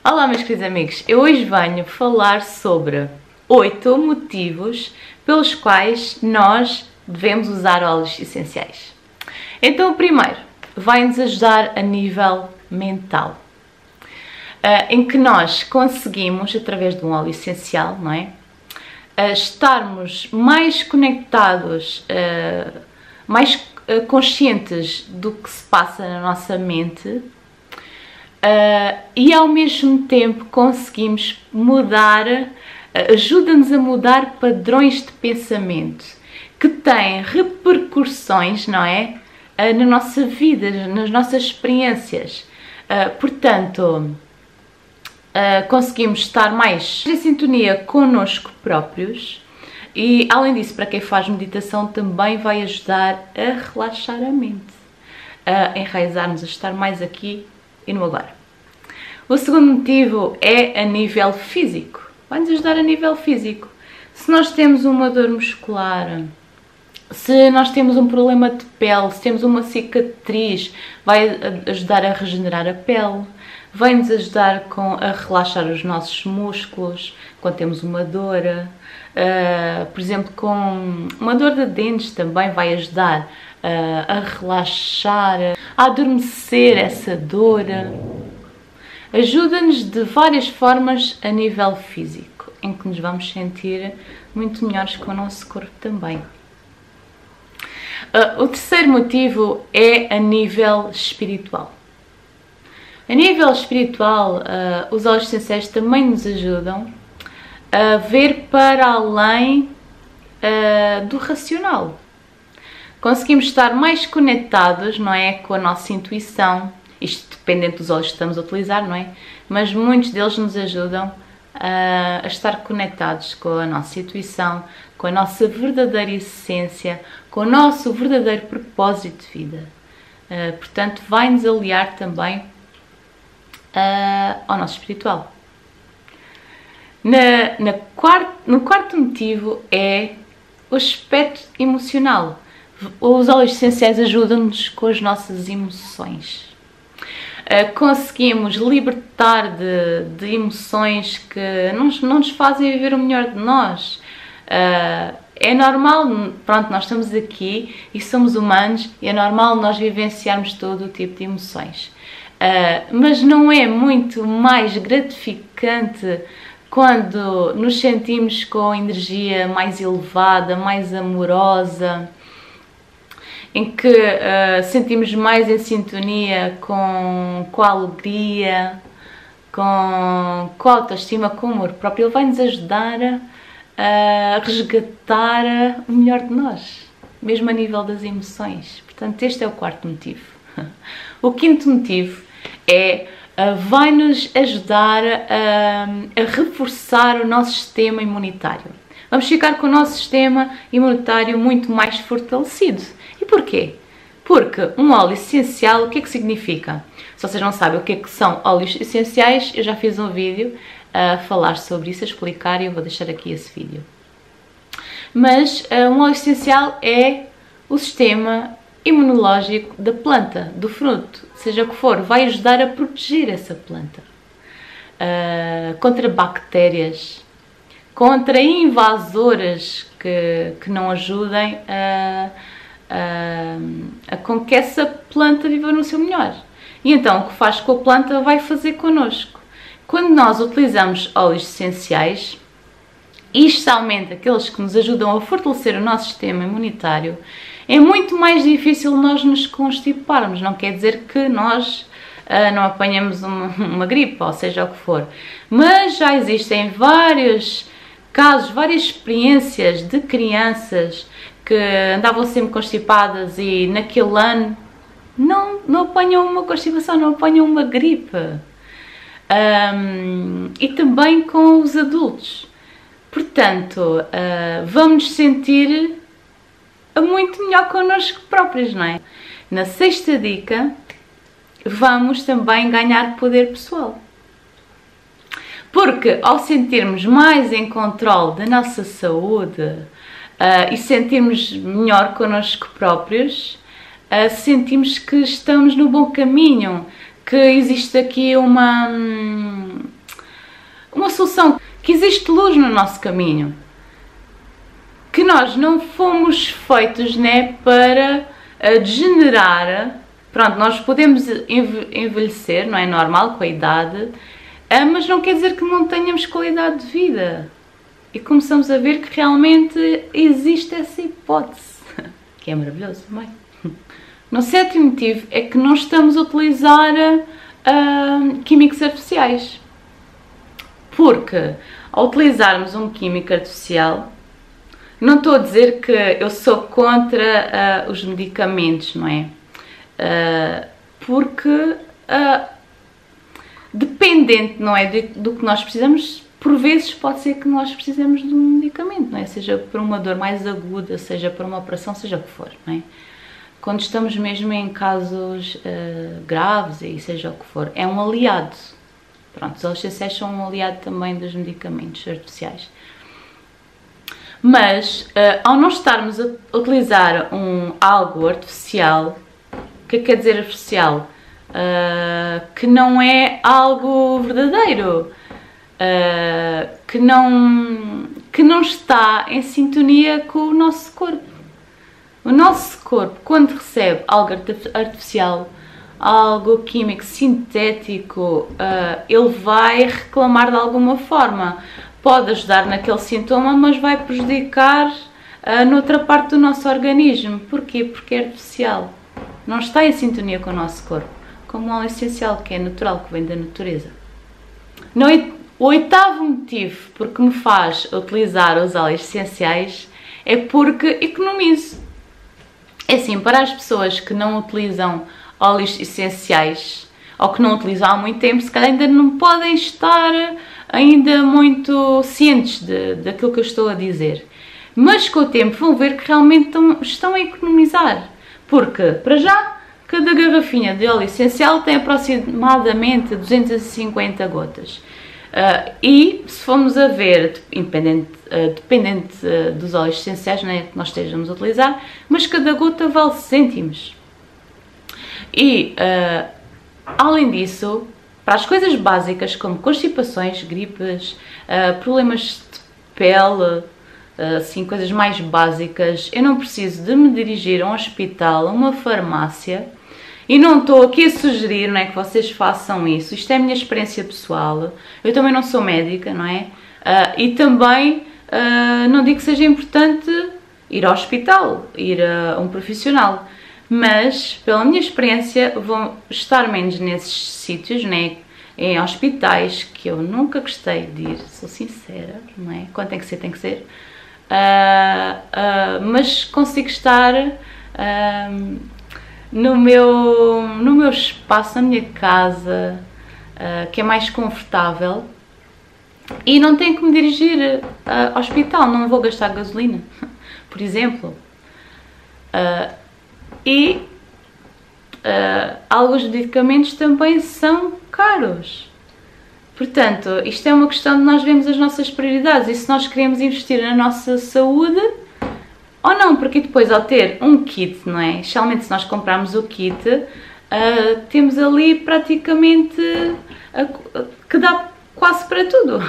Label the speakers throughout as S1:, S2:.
S1: Olá meus queridos amigos, eu hoje venho falar sobre 8 motivos pelos quais nós devemos usar óleos essenciais. Então o primeiro vai-nos ajudar a nível mental, em que nós conseguimos, através de um óleo essencial, não é? Estarmos mais conectados, mais conscientes do que se passa na nossa mente. E ao mesmo tempo conseguimos mudar, ajuda-nos a mudar padrões de pensamento que têm repercussões, não é? Na nossa vida, nas nossas experiências. Portanto, conseguimos estar mais em sintonia connosco próprios e, além disso, para quem faz meditação também vai ajudar a relaxar a mente, a enraizar-nos, a estar mais aqui e no agora. O segundo motivo é a nível físico. Vai-nos ajudar a nível físico. Se nós temos uma dor muscular, se nós temos um problema de pele, se temos uma cicatriz, vai ajudar a regenerar a pele, vai-nos ajudar a relaxar os nossos músculos quando temos uma dor. Por exemplo, com uma dor de dentes também vai ajudar a relaxar, a adormecer essa dor. Ajuda-nos de várias formas a nível físico, em que nos vamos sentir muito melhores com o nosso corpo também. O terceiro motivo é a nível espiritual. A nível espiritual, os óleos essenciais também nos ajudam a ver para além do racional. Conseguimos estar mais conectados, não é, com a nossa intuição. Isto dependendo dos óleos que estamos a utilizar, não é? Mas muitos deles nos ajudam a estar conectados com a nossa intuição, com a nossa verdadeira essência, com o nosso verdadeiro propósito de vida. Portanto, vai-nos aliar também ao nosso espiritual. No quarto motivo é o aspecto emocional. Os óleos essenciais ajudam-nos com as nossas emoções. Conseguimos libertar de emoções que não nos fazem viver o melhor de nós. É normal, pronto, nós estamos aqui e somos humanos e é normal nós vivenciarmos todo o tipo de emoções. Mas não é muito mais gratificante quando nos sentimos com energia mais elevada, mais amorosa, em que sentimos mais em sintonia com a alegria, com a autoestima, com o amor próprio. Ele vai nos ajudar a resgatar o melhor de nós, mesmo a nível das emoções. Portanto, este é o quarto motivo. O quinto motivo é vai-nos ajudar a reforçar o nosso sistema imunitário. Vamos ficar com o nosso sistema imunitário muito mais fortalecido. E porquê? Porque um óleo essencial, o que é que significa? Se vocês não sabem o que é que são óleos essenciais, eu já fiz um vídeo a falar sobre isso, a explicar, e eu vou deixar aqui esse vídeo. Mas um óleo essencial é o sistema imunológico da planta, do fruto, seja o que for, vai ajudar a proteger essa planta contra bactérias, contra invasoras que não ajudem com que essa planta viva no seu melhor. E então o que faz com a planta vai fazer connosco. Quando nós utilizamos óleos essenciais, e especialmente aqueles que nos ajudam a fortalecer o nosso sistema imunitário, é muito mais difícil nós nos constiparmos. Não quer dizer que nós não apanhamos uma gripe, ou seja o que for. Mas já existem vários casos, várias experiências de crianças que andavam sempre constipadas e naquele ano não apanham uma constipação, não apanham uma gripe. E também com os adultos. Portanto, vamos nos sentir muito melhor connosco próprios, não é? Na sexta dica, vamos também ganhar poder pessoal. Porque ao sentirmos mais em controle da nossa saúde e sentirmos melhor connosco próprios, sentimos que estamos no bom caminho, que existe aqui uma solução, que existe luz no nosso caminho, que nós não fomos feitos, né, para degenerar. Pronto, nós podemos envelhecer, não é normal, com a idade, mas não quer dizer que não tenhamos qualidade de vida. E começamos a ver que realmente existe essa hipótese, que é maravilhoso também. No sétimo motivo é que não estamos a utilizar químicos artificiais. Porque ao utilizarmos um químico artificial, não estou a dizer que eu sou contra os medicamentos, não é? Porque dependente, não é, do que nós precisamos, por vezes pode ser que nós precisemos de um medicamento, não é? Seja por uma dor mais aguda, seja por uma operação, seja o que for, não é? Quando estamos mesmo em casos graves, e seja o que for, é um aliado. Pronto, os óleos essenciais são um aliado também dos medicamentos artificiais. Mas, ao não estarmos a utilizar algo artificial, o que quer dizer artificial? Que não é algo verdadeiro, que não está em sintonia com o nosso corpo. O nosso corpo, quando recebe algo artificial, algo químico, sintético, ele vai reclamar de alguma forma. Pode ajudar naquele sintoma, mas vai prejudicar noutra parte do nosso organismo. Porquê? Porque é artificial. Não está em sintonia com o nosso corpo. Como um óleo essencial, que é natural, que vem da natureza. O oitavo motivo porque me faz utilizar os óleos essenciais é porque economizo. É assim, para as pessoas que não utilizam óleos essenciais, ou que não utilizam há muito tempo, se calhar ainda não podem estar ainda muito cientes daquilo que eu estou a dizer. Mas com o tempo vão ver que realmente estão a economizar. Porque, para já, cada garrafinha de óleo essencial tem aproximadamente 250 gotas. E se formos a ver, dependente dos óleos essenciais, não é, que nós estejamos a utilizar, mas cada gota vale cêntimos. E, além disso, para as coisas básicas como constipações, gripes, problemas de pele, assim, coisas mais básicas, eu não preciso de me dirigir a um hospital, a uma farmácia. E não estou aqui a sugerir, não é, que vocês façam isso. Isto é a minha experiência pessoal. Eu também não sou médica, não é? E também não digo que seja importante ir ao hospital, ir a um profissional. Mas, pela minha experiência, vou estar menos nesses sítios, né, em hospitais, que eu nunca gostei de ir, sou sincera, não é? Quando tem que ser, tem que ser. Mas consigo estar no meu espaço, na minha casa, que é mais confortável, e não tenho que me dirigir ao hospital, não vou gastar gasolina, por exemplo. Alguns medicamentos também são caros. Portanto, isto é uma questão de nós vermos as nossas prioridades e se nós queremos investir na nossa saúde ou não, porque depois ao ter um kit, não é? Especialmente se nós comprarmos o kit, temos ali praticamente que dá quase para tudo.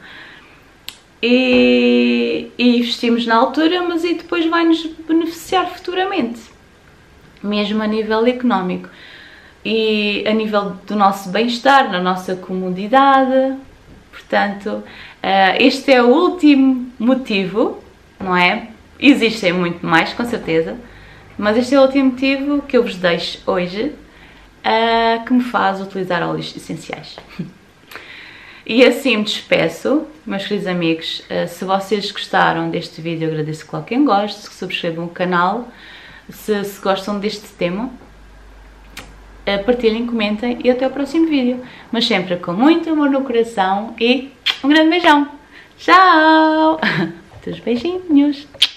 S1: E investimos na altura, mas e depois vai-nos beneficiar futuramente, mesmo a nível económico. E a nível do nosso bem-estar, na nossa comodidade. Portanto, este é o último motivo, não é? Existem muito mais, com certeza, mas este é o último motivo que eu vos deixo hoje, que me faz utilizar óleos essenciais. E assim me despeço, meus queridos amigos. Se vocês gostaram deste vídeo, eu agradeço qualquer goste, que subscrevam o canal. Se gostam deste tema, partilhem, comentem e até o próximo vídeo. Mas sempre com muito amor no coração e um grande beijão. Tchau! Teus beijinhos!